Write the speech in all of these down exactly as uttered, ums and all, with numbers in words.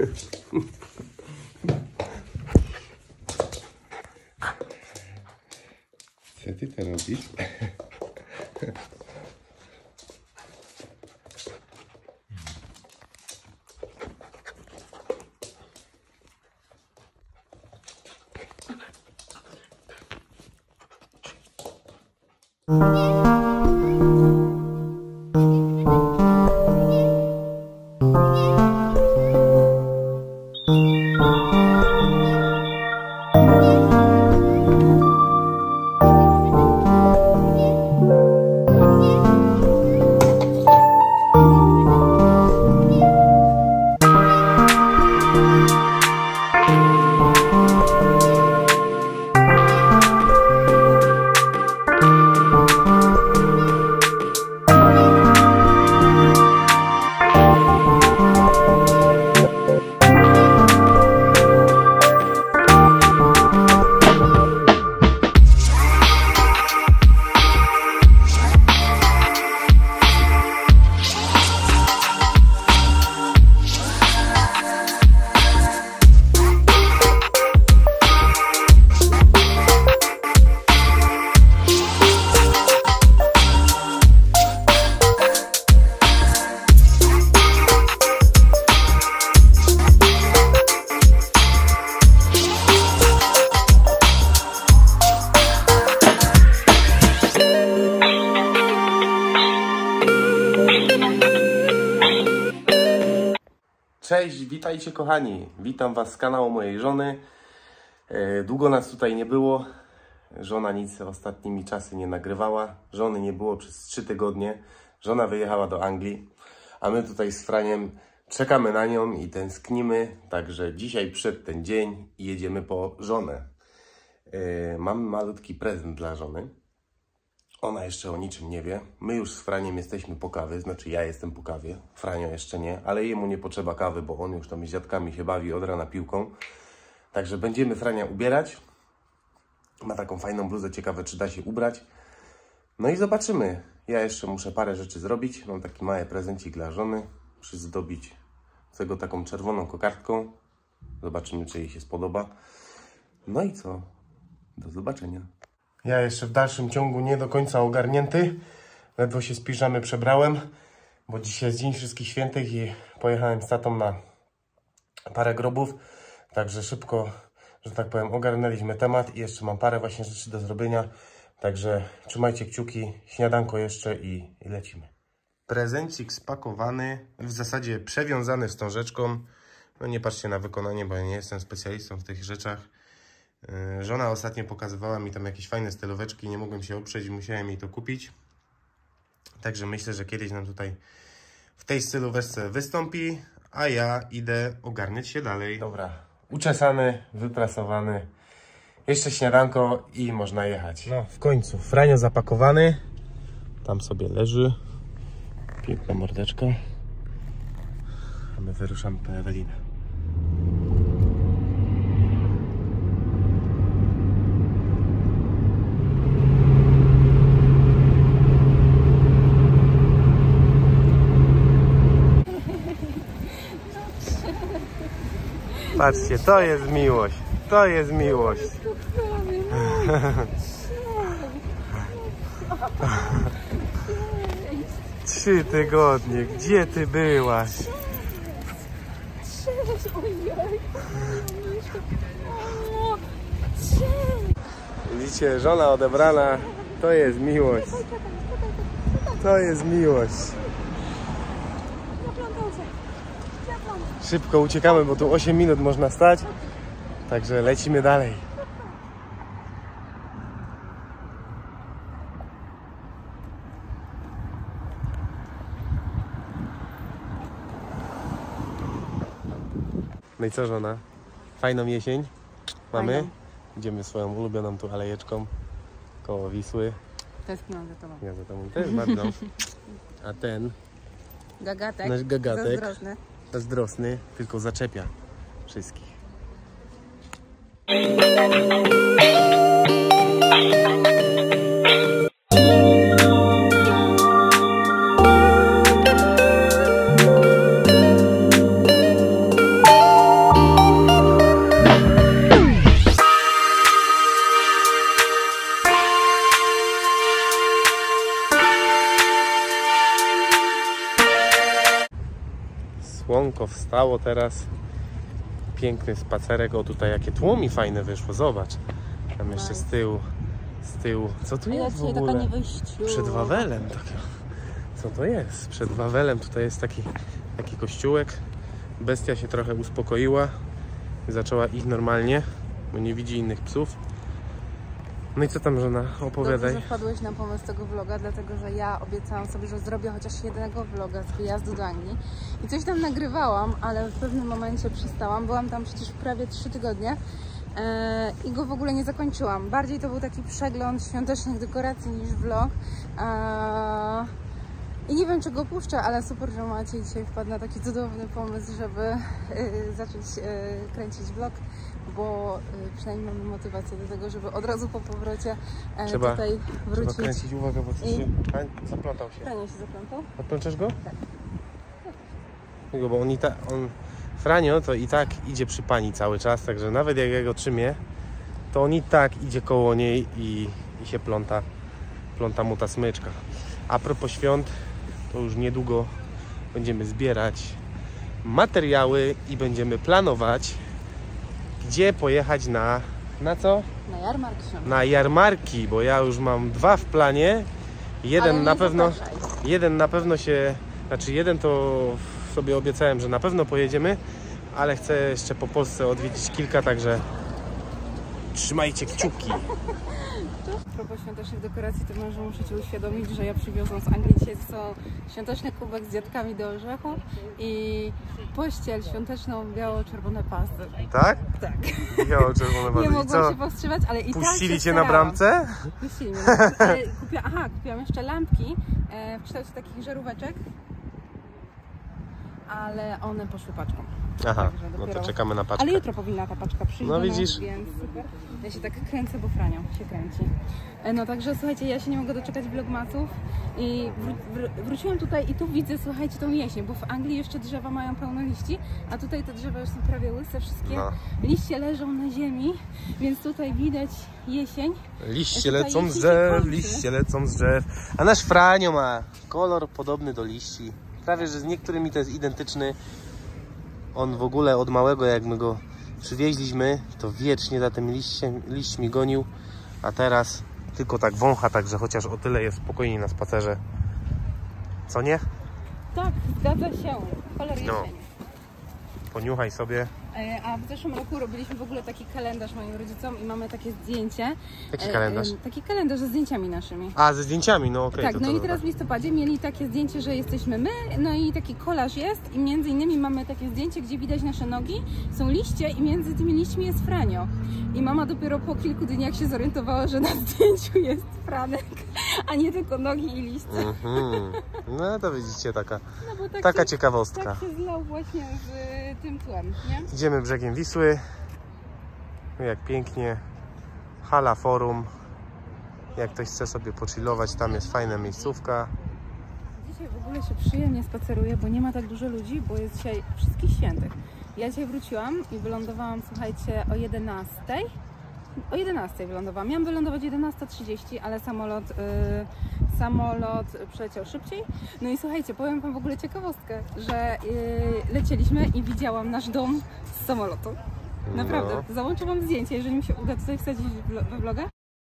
Co ty to robisz? Cześć, witajcie kochani, witam was z kanału mojej żony. Długo nas tutaj nie było, żona nic ostatnimi czasy nie nagrywała, żony nie było przez trzy tygodnie, żona wyjechała do Anglii, a my tutaj z Franiem czekamy na nią i tęsknimy, także dzisiaj przyszedł ten dzień i jedziemy po żonę. Mamy malutki prezent dla żony, ona jeszcze o niczym nie wie, my już z Franiem jesteśmy po kawie, znaczy ja jestem po kawie, Franio jeszcze nie, ale jemu nie potrzeba kawy, bo on już tam z dziadkami się bawi od rana piłką. Także będziemy Frania ubierać, ma taką fajną bluzę, ciekawe czy da się ubrać. No i zobaczymy, ja jeszcze muszę parę rzeczy zrobić, mam taki mały prezencik dla żony, przyzdobić tego taką czerwoną kokardką, zobaczymy czy jej się spodoba. No i co, do zobaczenia. Ja jeszcze w dalszym ciągu nie do końca ogarnięty. Ledwo się z piżamy przebrałem, bo dzisiaj jest Dzień Wszystkich Świętych i pojechałem z tatą na parę grobów. Także szybko, że tak powiem, ogarnęliśmy temat i jeszcze mam parę właśnie rzeczy do zrobienia. Także trzymajcie kciuki, śniadanko jeszcze i, i lecimy. Prezencik spakowany, w zasadzie przewiązany wstążeczką. No nie patrzcie na wykonanie, bo ja nie jestem specjalistą w tych rzeczach. Żona ostatnio pokazywała mi tam jakieś fajne stylóweczki, nie mogłem się oprzeć i musiałem jej to kupić. Także myślę, że kiedyś nam tutaj w tej stylóweczce wystąpi, a ja idę ogarniać się dalej. Dobra, uczesany, wyprasowany, jeszcze śniadanko i można jechać. No w końcu, Franio zapakowany, tam sobie leży, piękna mordeczka, a my wyruszamy po Ewelinę. Patrzcie, to jest miłość, to jest miłość. Trzy tygodnie, gdzie ty byłaś? Widzicie, żona odebrana, to jest miłość. To jest miłość. Szybko uciekamy, bo tu osiem minut można stać, także lecimy dalej. No i co żona? Fajną jesień mamy? Fajną. Idziemy swoją ulubioną tu alejeczką koło Wisły. Tęskniłam za tobą. Ja za tobą też bardzo. A ten? Gagatek. Nasz gagatek. Zazdrosny. Zazdrosny, tylko zaczepia wszystkich. słoneczko wstało teraz. Piękny spacerek. O, tutaj jakie tło mi fajne wyszło, zobacz. Tam jeszcze z tyłu, z tyłu. Co tu jest w ogóle? Przed Wawelem. Taka. Co to jest? Przed Wawelem tutaj jest taki, taki kościółek. Bestia się trochę uspokoiła. Zaczęła iść normalnie, bo nie widzi innych psów. No i co tam, żona? Opowiadaj. Dobrze, że wpadłeś na pomysł tego vloga, dlatego że ja obiecałam sobie, że zrobię chociaż jednego vloga z wyjazdu do Anglii. I coś tam nagrywałam, ale w pewnym momencie przestałam. Byłam tam przecież prawie trzy tygodnie e, i go w ogóle nie zakończyłam. Bardziej to był taki przegląd świątecznych dekoracji niż vlog. E, I nie wiem, czy go puszczę, ale super, że Maciej dzisiaj wpadł na taki cudowny pomysł, żeby y, zacząć y, kręcić vlog, bo y, przynajmniej mamy motywację do tego, żeby od razu po powrocie y, trzeba, tutaj wrócić. Trzeba kręcić, uwagę, bo coś I... się... A, zaplątał się. Frania się zaplątał? Odplączesz go? Tak. Jego, bo on i tak... On... Franio to i tak idzie przy pani cały czas, także nawet jak ja go trzymię, to on i tak idzie koło niej i, i się pląta, pląta mu ta smyczka. A propos świąt, to już niedługo będziemy zbierać materiały i będziemy planować, gdzie pojechać na... Na co? Na jarmark świąteczny. Na jarmarki, bo ja już mam dwa w planie. Jeden na pewno... Jeden na pewno się... Znaczy jeden to sobie obiecałem, że na pewno pojedziemy, ale chcę jeszcze po Polsce odwiedzić kilka, także trzymajcie kciuki. A propos świątecznych dekoracji, to może muszę Cię uświadomić, że ja przywiozłam z Anglii dzisiaj są świąteczny kubek z dziadkami do orzechów i pościel świąteczną biało-czerwone pasty. Tak? Tak. Biało-czerwone pasty. Nie mogłam się powstrzymać, ale i Puścili tak Cię na bramce? Puścili mnie. Ale kupia, aha, kupiłam jeszcze lampki e, w kształcie takich żaróweczek, ale one poszły paczką. Aha, dopiero... no to czekamy na paczkę. Ale jutro powinna ta paczka przyjść. No widzisz. Więc super. Ja się tak kręcę, bo Franio się kręci. No także słuchajcie, ja się nie mogę doczekać vlogmasów i wró wr wróciłam tutaj i tu widzę, słuchajcie, tą jesień, bo w Anglii jeszcze drzewa mają pełno liści, a tutaj te drzewa już są prawie łyse, wszystkie no. liście leżą na ziemi, więc tutaj widać jesień. Liście lecą z drzew, liście lecą z drzew. A nasz Franio ma kolor podobny do liści. Prawie, że z niektórymi to jest identyczny. On w ogóle od małego, jak my go przywieźliśmy, to wiecznie za tym liściem, liśćmi gonił, a teraz tylko tak wącha, także chociaż o tyle jest spokojniej na spacerze. Co nie? Tak, zgadza się. Kolor jesieni. No. Poniuchaj sobie. A w zeszłym roku robiliśmy w ogóle taki kalendarz moim rodzicom i mamy takie zdjęcie. Jaki kalendarz? Taki kalendarz ze zdjęciami naszymi. A, ze zdjęciami, no okej. Tak, to no to i teraz w listopadzie mieli takie zdjęcie, że jesteśmy my, no i taki kolaż jest i między innymi mamy takie zdjęcie, gdzie widać nasze nogi, są liście i między tymi liśćmi jest Franio. I mama dopiero po kilku dniach się zorientowała, że na zdjęciu jest Franek, a nie tylko nogi i liście. Mm-hmm. No to widzicie, taka, no bo tak taka się, ciekawostka. Tak się zlał właśnie z tym tłem, nie? Idziemy brzegiem Wisły. Jak pięknie. Hala Forum. Jak ktoś chce sobie pochillować, tam jest fajna miejscówka. Dzisiaj w ogóle się przyjemnie spaceruje, bo nie ma tak dużo ludzi, bo jest dzisiaj Wszystkich Świętych. Ja dzisiaj wróciłam i wylądowałam, słuchajcie, o jedenastej. O jedenastej wylądowałam. Miałam wylądować jedenasta trzydzieści, ale samolot, yy, samolot przyleciał szybciej. No i słuchajcie, powiem Wam w ogóle ciekawostkę, że yy, lecieliśmy i widziałam nasz dom z samolotu. Naprawdę. No. Załączę Wam zdjęcie, jeżeli mi się uda tutaj wsadzić we vloga.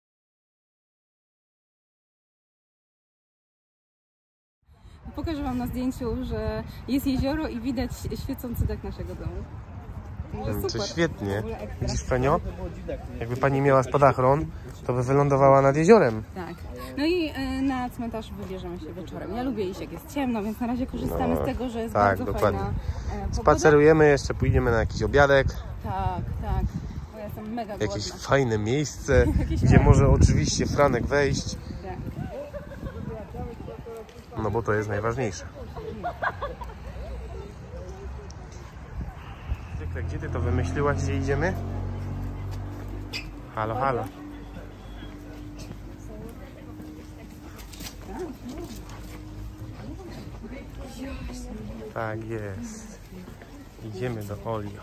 Pokażę Wam na zdjęciu, że jest jezioro i widać świecący dach naszego domu. To super. Świetnie. Widzisz, Franio? Jakby pani miała spadachron, to by wylądowała nad jeziorem. Tak. No i y, na cmentarz wybierzemy się wieczorem. Ja lubię iść, jak jest ciemno, więc na razie korzystamy no, z tego, że jest tak, bardzo dokładnie. Fajna e, pogoda. Spacerujemy, jeszcze pójdziemy na jakiś obiadek. Tak, tak. Bo ja jestem mega głodna. Jakieś fajne miejsce, gdzie może oczywiście Franek wejść. Tak. No bo to jest najważniejsze. Zwykle, gdzie ty to wymyśliłaś, gdzie idziemy? Halo, halo. Tak jest. Idziemy do Olio.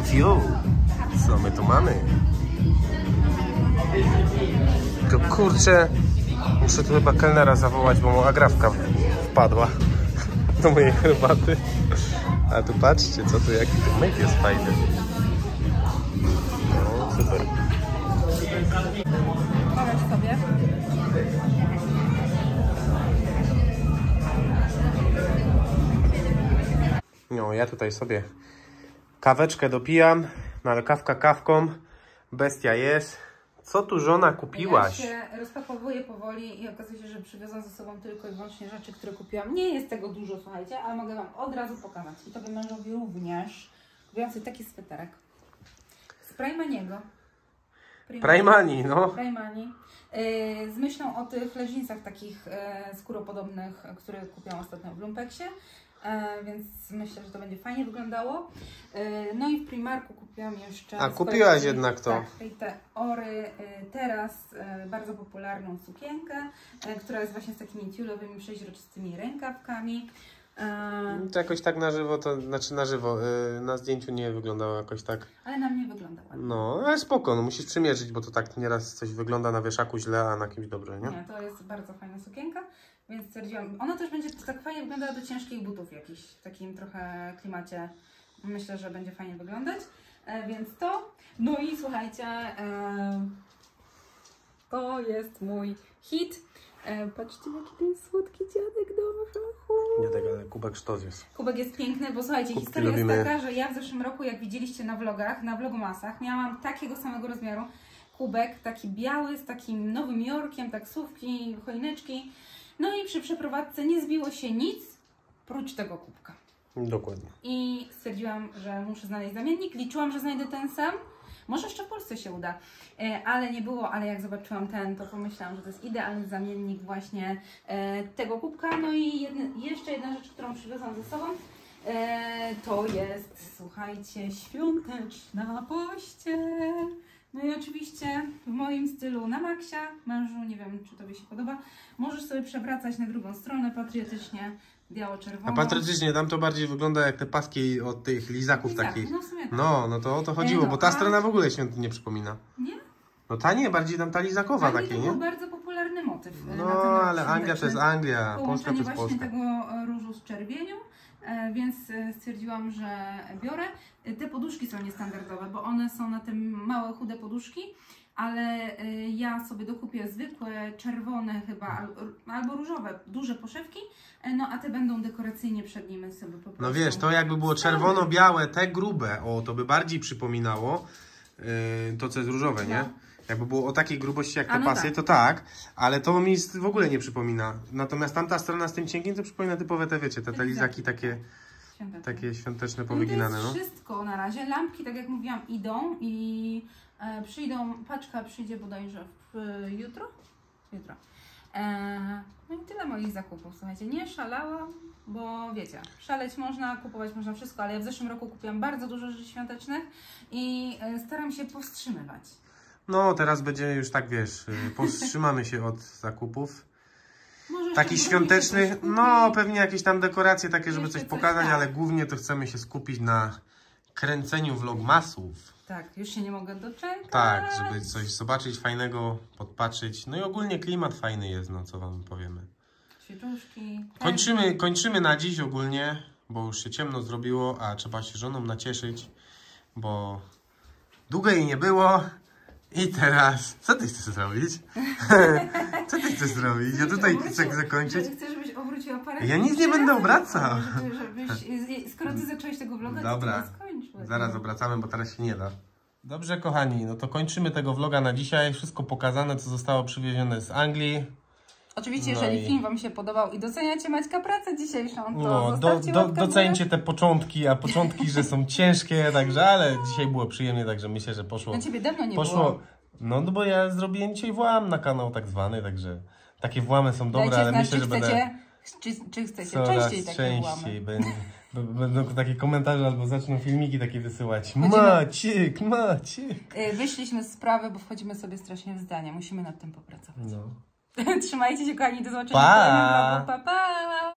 Tiu. Co my tu mamy? Tylko kurczę, muszę tu chyba kelnera zawołać, bo mu agrafka wpadła do mojej herbaty. A tu patrzcie, co tu, jaki tu myk jest fajny. No, super. Pokaż sobie. No, ja tutaj sobie kaweczkę dopijam, no ale kawka kawką, bestia jest. Co tu żona kupiłaś? Ja się rozpakowuję powoli i okazuje się, że przywiozłam ze sobą tylko i wyłącznie rzeczy, które kupiłam. Nie jest tego dużo, słuchajcie, ale mogę Wam od razu pokazać. I to by mężowi również. Kupiłam sobie taki sweterek z Primaniego. Primani, no. Primani. Yy, z myślą o tych leginsach takich yy, skóropodobnych, które kupiłam ostatnio w Lumpeksie. E, więc myślę, że to będzie fajnie wyglądało. E, no i w Primarku kupiłam jeszcze... A kupiłaś jednak to. Tak, tej te Ory e, teraz e, bardzo popularną sukienkę, e, która jest właśnie z takimi tiulowymi, przeźroczystymi rękawkami. E, to jakoś tak na żywo, to znaczy na żywo, yy, na zdjęciu nie wyglądało jakoś tak. Ale na mnie wygląda ładnie. No, ale spoko, no musisz przymierzyć, bo to tak nieraz coś wygląda na wieszaku źle, a na kimś dobrze, nie? Nie, to jest bardzo fajna sukienka. Więc stwierdziłam, ona też będzie tak fajnie wyglądała do ciężkich butów jakichś, w takim trochę klimacie. Myślę, że będzie fajnie wyglądać. E, więc to. No i słuchajcie, e, to jest mój hit. E, patrzcie, jaki to jest słodki dziadek do orzechu. Nie tak, ale kubek sztos jest. Kubek jest piękny, bo słuchajcie, Kubki historia lubimy. jest taka, że ja w zeszłym roku, jak widzieliście na vlogach, na vlogmasach, miałam takiego samego rozmiaru kubek, taki biały, z takim Nowym Jorkiem, taksówki, choineczki. No i przy przeprowadzce nie zbiło się nic, prócz tego kubka. Dokładnie. I stwierdziłam, że muszę znaleźć zamiennik. Liczyłam, że znajdę ten sam. Może jeszcze w Polsce się uda. E, ale nie było, ale jak zobaczyłam ten, to pomyślałam, że to jest idealny zamiennik właśnie e, tego kubka. No i jedne, jeszcze jedna rzecz, którą przywiozłam ze sobą, e, to jest, słuchajcie, świąteczna pościel. No i oczywiście w moim stylu na maksia, mężu, nie wiem, czy Tobie się podoba, możesz sobie przewracać na drugą stronę patriotycznie, biało-czerwono. A patriotycznie, tam to bardziej wygląda jak te paski od tych lizaków Lizaki, takich. no w sumie tak. No, no to o to chodziło, no, bo ta a- strona w ogóle świąt nie przypomina. Nie? No ta nie, bardziej tam ta lizakowa Dla mnie takie, to był nie? bardzo popularny motyw. e, No, na ten rok ale Anglia to świąteczny. jest Anglia, Polska to Połączenie jest właśnie Polska. tego e, różu z czerwienią, e, więc e, stwierdziłam, że biorę. E, Te poduszki są niestandardowe, bo one są na tym małe, chude poduszki, ale e, ja sobie dokupię zwykłe, czerwone chyba, al, albo różowe, duże poszewki, e, no a te będą dekoracyjnie przed nimi sobie po prostu. No wiesz, to jakby było czerwono-białe, te grube, o, to by bardziej przypominało yy, to, co jest różowe, nie? No. Jakby było o takiej grubości jak te A, no pasy, tak. to tak, ale to mi w ogóle nie przypomina. Natomiast tamta strona z tym cienkim, to przypomina typowe te, wiecie, te, te lizaki takie, Świąteczne. takie świąteczne, No i powyginane, to no. jest wszystko na razie. Lampki, tak jak mówiłam, idą i e, przyjdą, paczka przyjdzie bodajże w, e, jutro. Jutro. E, no i tyle moich zakupów, słuchajcie. Nie szalałam, bo wiecie, szaleć można, kupować można wszystko, ale ja w zeszłym roku kupiłam bardzo dużo rzeczy świątecznych i e, staram się powstrzymywać. No, teraz będziemy już tak, wiesz, yy, powstrzymamy się od zakupów. Może Taki jeszcze świąteczny, coś kupić. no pewnie jakieś tam dekoracje takie, żeby Jeszcze coś coś, pokazać, tak. ale głównie to chcemy się skupić na kręceniu vlogmasów. Tak, już się nie mogę doczekać. Tak, żeby coś zobaczyć fajnego, podpatrzeć. No i ogólnie klimat fajny jest, no co wam powiemy. Świeczuszki. Kończymy, kończymy na dziś ogólnie, bo już się ciemno zrobiło, a trzeba się żoną nacieszyć, bo długo jej nie było. I teraz, co ty chcesz zrobić? Co ty chcesz zrobić? Ja tutaj chcę zakończyć. Chcę, żebyś obrócił aparat. Ja nic nie będę obracał. Żeby, żebyś, skoro ty zacząłeś tego vloga, Dobra, to skończył. zaraz obracamy, bo teraz się nie da. Dobrze, kochani, no to kończymy tego vloga na dzisiaj. Wszystko pokazane, co zostało przywiezione z Anglii. Oczywiście, No jeżeli i- film Wam się podobał i doceniacie Maćka pracę dzisiejszą, to No, do, zostawcie do, łapkę w górę. doceńcie te początki, a początki, że są ciężkie, także, ale dzisiaj było przyjemnie, także myślę, że poszło. Na Ciebie dawno nie poszło. było. No, no bo ja zrobiłem dzisiaj włam na kanał tak zwany, także takie włamy są dobre, Dajcie ale znać, myślę, czy że będę chcecie, czy, czy chcecie coraz częściej takie częściej włamy. będę, b- będą takie komentarze albo zaczną filmiki takie wysyłać. Chodzimy- Maciek, Maciek. Y, Wyszliśmy z sprawy, bo wchodzimy sobie strasznie w zdania. Musimy nad tym popracować. No. Trzymajcie się, kochani, do zobaczenia Pa! w kolejnym vlogu. Pa, pa!